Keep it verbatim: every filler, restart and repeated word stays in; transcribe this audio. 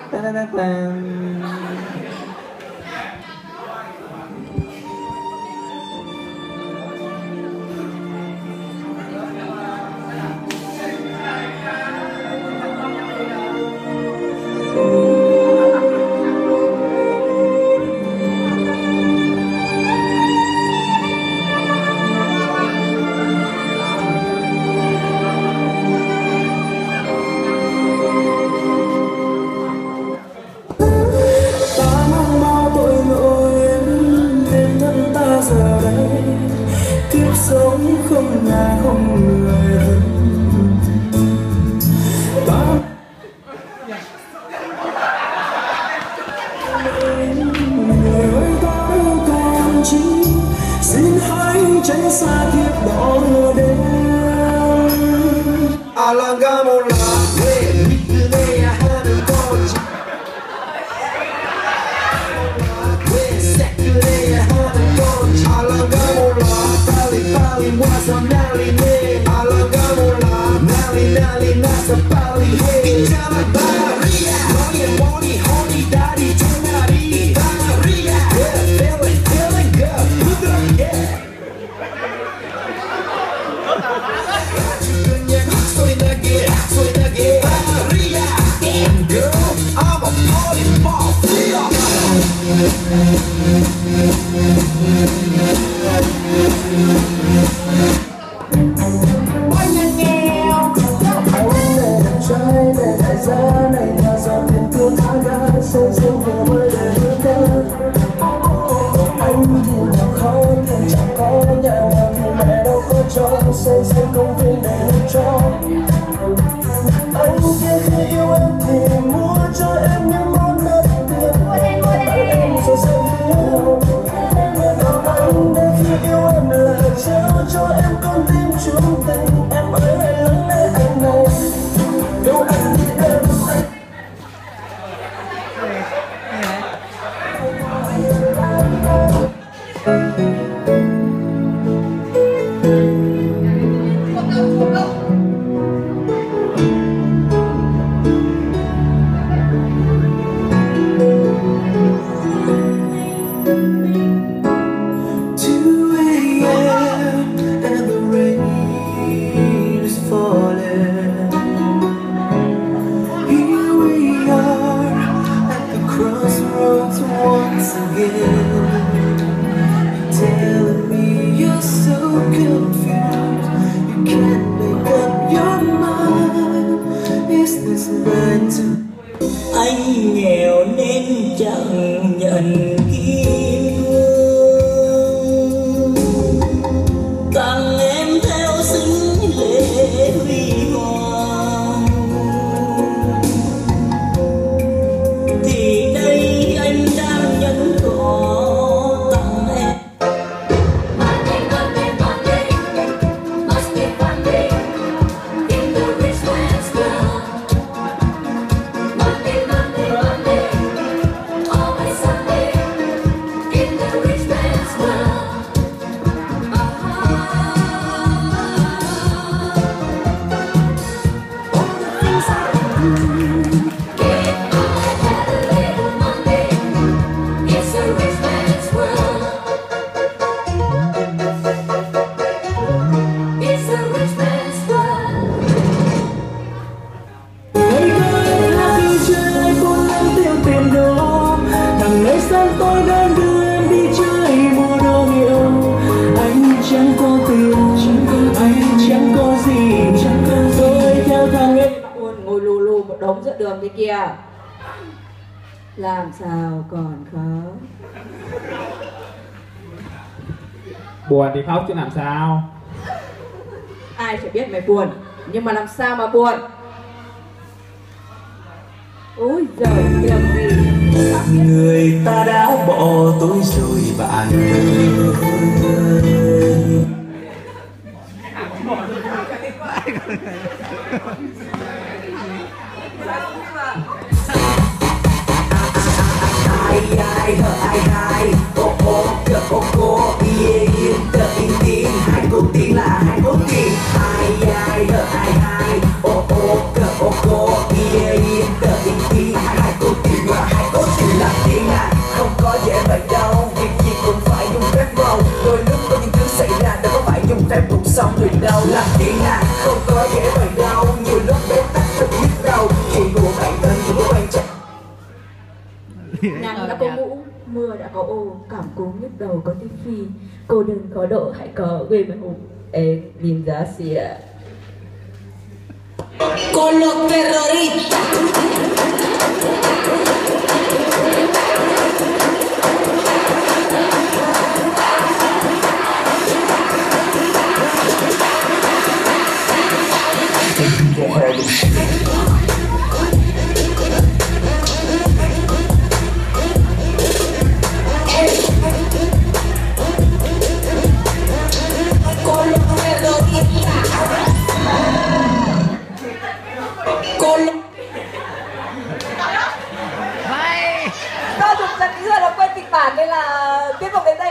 Ta -ta -ta -ta. Sống không nhà không người thân bao người ơi ta đâu còn chi xin hãy tránh xa kiếp đỏ đêm 알랑가몰라 왜 믿으내야 하는 건지 왜 새끄레야 하는 건지 알랑가몰라 빨리 와서 난리네 알랑가몰라 난리 난리 나서 빨리 해 있잖아 바리야 너의 머리 허리 다리 종아리 바리야 yeah, feeling feeling good 부드럽게 아주 그냥 소리 나게 소리 나게 바리야 damn girl I'm a party ball feel sâu sâu vừa mới để bước chân anh thì nào khó nhưng chẳng có nhà nào thì mẹ đâu có cho xây xây công viên để nuôi cho anh kia khi yêu em thì mua cho em những món ngon tuyệt em rồi sẽ yêu anh đến khi yêu em là trao cho em con tim chung tình em ơi hãy lắng nghe anh này đâu anh thì em anh nghèo nên chẳng nhận kim cương tặng em theo xứng lễ huy hoàng thì đây anh đang nhẫn cỏ tặng em. Tôi đang đưa em đi chơi mua đồ hiệu anh chẳng có tiền anh chẳng có gì tôi theo thằng ấy buồn ngồi lù lù một đống giữa đường thế kia làm sao còn khó buồn thì khóc chứ làm sao ai phải biết mày buồn nhưng mà làm sao mà buồn ôi giời việc gì người ta đã bỏ tôi rồi bạn ơi ai ai hờ ai ai ô ô cờ ô cô yên yên tờ yên tiếng hai cô tiếng là hai cô tiếng ai ai hờ ai ai ô ô cờ ô cô yên yên tờ yên tiếng hai cô tiếng chỉ của bản thân của quan trọng. Nắng đã có mũ, mưa đã có ô, cảm cúm nhức đầu có tí phi. Cô đừng có độ, hãy có người mà hùng. Em nhìn giá xìa. Con los terroristas. Con los terroristas. Con los... Do dùng dần nữa là quên kịch bản nên là tiếp tục đến đây.